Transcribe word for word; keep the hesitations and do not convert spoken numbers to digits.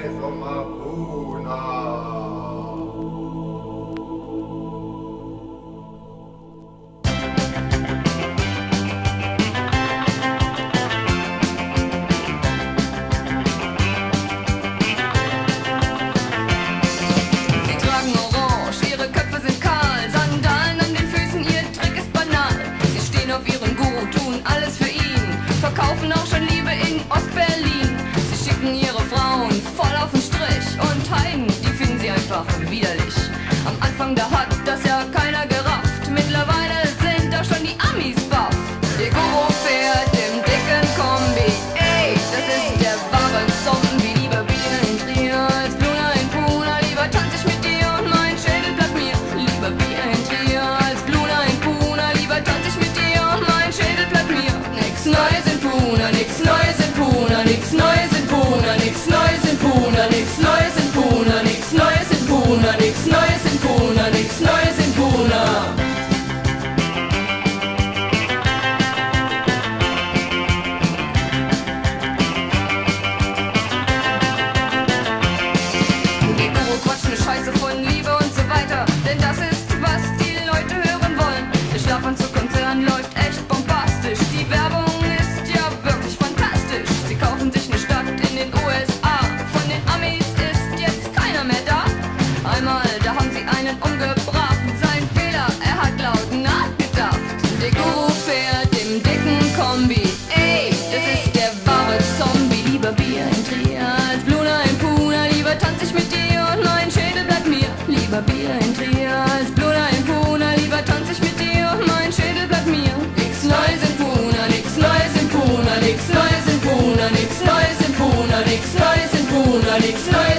vom Abuna. Alles für ihn, verkaufen auch schon Liebe in Ostberlin. Sie schicken ihre Frauen voll auf den Strich und Heiden, die finden sie einfach widerlich. Am Anfang da hat das ja keiner gerafft, mittlerweile sind da schon die Amis baff. Der Guru fährt im dicken Kombi, ey, das ist der wahre Zombie. Lieber Bier in Trier als Bluna in Puna, lieber tanz ich mit dir und mein Schädel bleibt mir. Lieber Bier in Trier als Bluna in Puna, lieber tanz ich mit dir und mein Schädel bleibt mir. Nix Neues in Puna, nix Neues in Puna, nix Neues in Puna, nix Neues in Puna, nix Neues in Puna, nix Neues in Puna, nix Neues in Puna, nix Neues in Puna. Der Guru quatscht ne Scheiße von Liebe und so weiter, denn das ist, was die Leute hören wollen. Der Schlafanzugkonzern läuft echt bombastisch, die Werbung ist ja wirklich fantastisch. Sie kaufen sich eine Stadt in den U S A, von den Amis ist jetzt keiner mehr da. Einmal, da haben sie einen umgebracht, sein Fehler, er hat laut nachgedacht. Der Guru fährt im dicken Kombi, ey, das ist der wahre Zombie. Lieber Bier in Trier als Bluna in Puna, lieber tanz ich mit dir und mein Schädel bleibt mir. Lieber Bier in Trier als Bluna in Puna, lieber tanz ich mit dir und mein Schädel bleibt mir. Nix Neues in Puna, nix Neues in Puna, nix Neues in Puna, nix Neues in Puna, nix Neues in Puna, nix Neues.